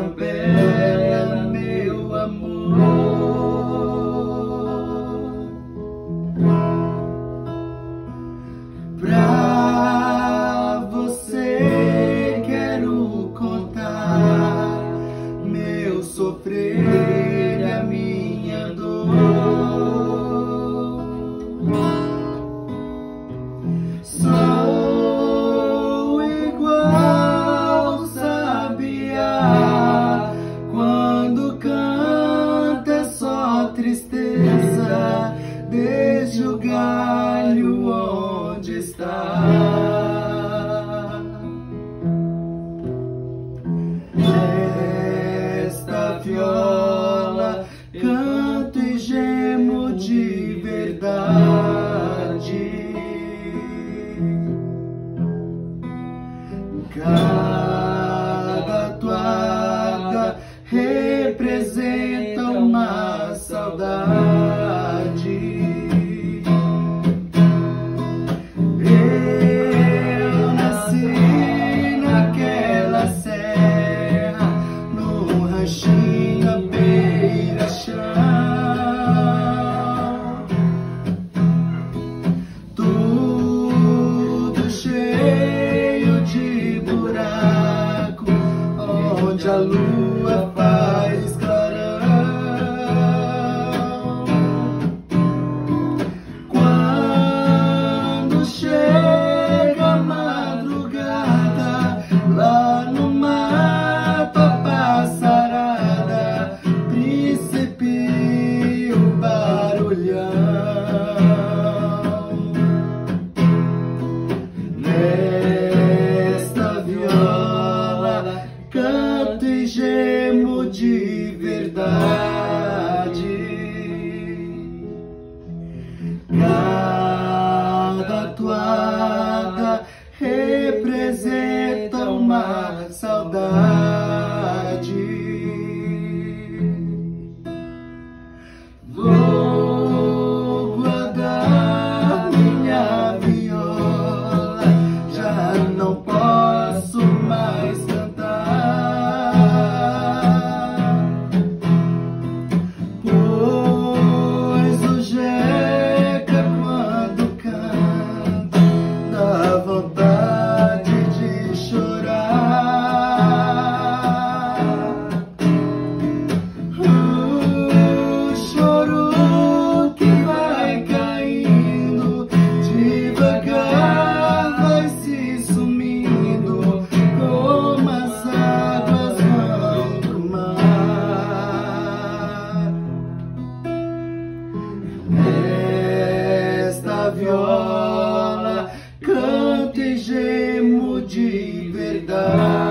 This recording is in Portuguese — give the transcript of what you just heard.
bela, meu amor. Pra você quero contar meu sofrer e a minha dor. Sou igual sabiá, quando canta é só tristeza, desde o galho onde está. Esta viola canto e gemo de verdade. Cada toada representa uma saudade. Eu nasci naquela serra, no ranchinho à beira-chão. Tudo cheio de buraco, onde a lua faz clarão. Quando chega a madrugada, lá no mato a passarada principia o barulhão. Nesta viola canto e gemo de verdade. Cada toada representa uma saudade. Vou guardar minha viola, já não posso mais cantar, pois o jeca quando canta dá vontade de chorar. O choro que vai caindo devagar vai se sumindo, como as águas vão pro mar. Esta viola canto e gemo de verdade.